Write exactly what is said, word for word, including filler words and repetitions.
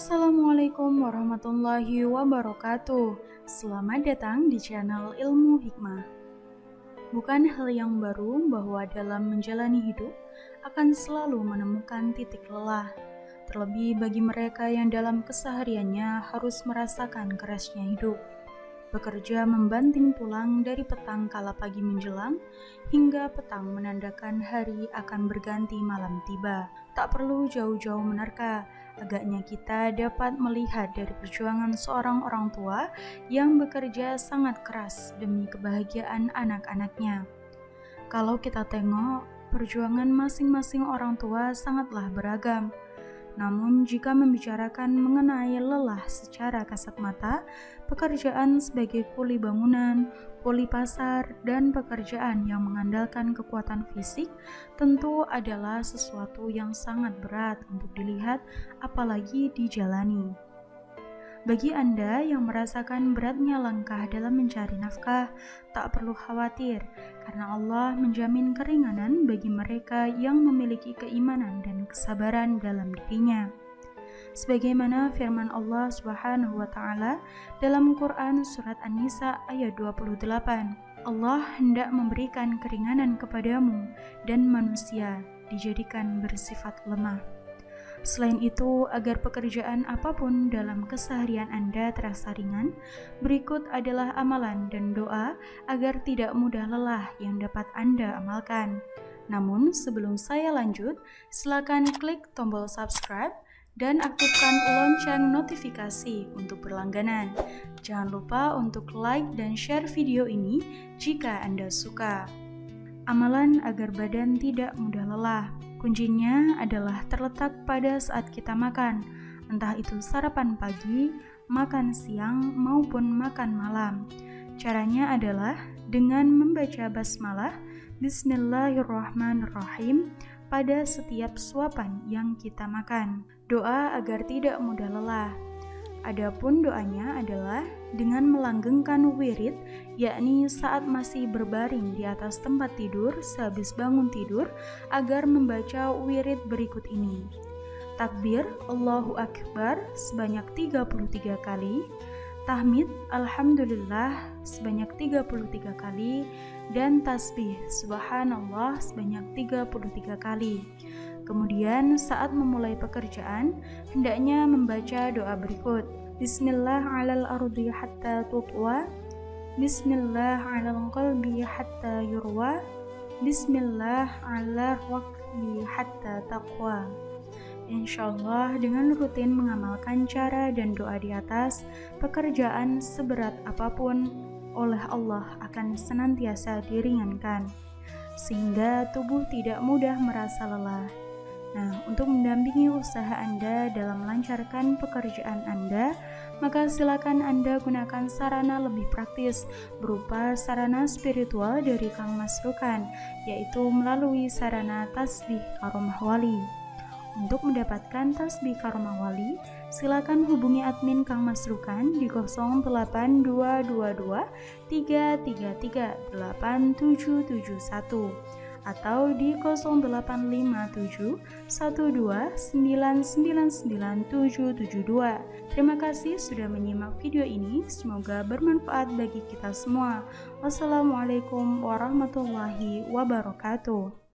Assalamualaikum warahmatullahi wabarakatuh. Selamat datang di channel Ilmu Hikmah. Bukan hal yang baru bahwa dalam menjalani hidup akan selalu menemukan titik lelah. Terlebih bagi mereka yang dalam kesehariannya harus merasakan kerasnya hidup. Bekerja membanting tulang dari petang kala pagi menjelang, hingga petang menandakan hari akan berganti malam tiba. Tak perlu jauh-jauh menerka, agaknya kita dapat melihat dari perjuangan seorang orang tua yang bekerja sangat keras demi kebahagiaan anak-anaknya. Kalau kita tengok, perjuangan masing-masing orang tua sangatlah beragam. Namun jika membicarakan mengenai lelah secara kasat mata, pekerjaan sebagai kuli bangunan, kuli pasar, dan pekerjaan yang mengandalkan kekuatan fisik tentu adalah sesuatu yang sangat berat untuk dilihat apalagi dijalani. Bagi Anda yang merasakan beratnya langkah dalam mencari nafkah, tak perlu khawatir, karena Allah menjamin keringanan bagi mereka yang memiliki keimanan dan kesabaran dalam dirinya. Sebagaimana firman Allah Subhanahu wa Ta'ala dalam Quran Surat An-Nisa ayat dua puluh delapan, Allah hendak memberikan keringanan kepadamu dan manusia dijadikan bersifat lemah. Selain itu, agar pekerjaan apapun dalam keseharian Anda terasa ringan, berikut adalah amalan dan doa agar tidak mudah lelah yang dapat Anda amalkan. Namun, sebelum saya lanjut, silakan klik tombol subscribe dan aktifkan lonceng notifikasi untuk berlangganan. Jangan lupa untuk like dan share video ini jika Anda suka. Amalan agar badan tidak mudah lelah. Kuncinya adalah terletak pada saat kita makan, entah itu sarapan pagi, makan siang, maupun makan malam. Caranya adalah dengan membaca basmalah Bismillahirrahmanirrahim pada setiap suapan yang kita makan. Doa agar tidak mudah lelah. Adapun doanya adalah dengan melanggengkan wirid, yakni saat masih berbaring di atas tempat tidur sehabis bangun tidur, agar membaca wirid berikut ini. Takbir Allahu Akbar sebanyak tiga puluh tiga kali, tahmid Alhamdulillah sebanyak tiga puluh tiga kali, dan tasbih Subhanallah sebanyak tiga puluh tiga kali. Kemudian saat memulai pekerjaan, hendaknya membaca doa berikut. Bismillah alal ardi hatta tutwa, Bismillah alal qalbi hatta yurwa, Bismillah ala waqti hatta taqwa. Insyaallah dengan rutin mengamalkan cara dan doa di atas, pekerjaan seberat apapun oleh Allah akan senantiasa diringankan, sehingga tubuh tidak mudah merasa lelah. Nah, untuk mendampingi usaha Anda dalam melancarkan pekerjaan Anda, maka silakan Anda gunakan sarana lebih praktis berupa sarana spiritual dari Kang Mas Rukan, yaitu melalui sarana tasbih karomah wali. Untuk mendapatkan tasbih karomah wali, silakan hubungi admin Kang Mas Rukan di nol delapan dua dua dua tiga tiga tiga delapan tujuh tujuh satu atau di nol delapan lima tujuh satu dua sembilan sembilan sembilan tujuh tujuh dua. Terima kasih sudah menyimak video ini, semoga bermanfaat bagi kita semua. Wassalamualaikum warahmatullahi wabarakatuh.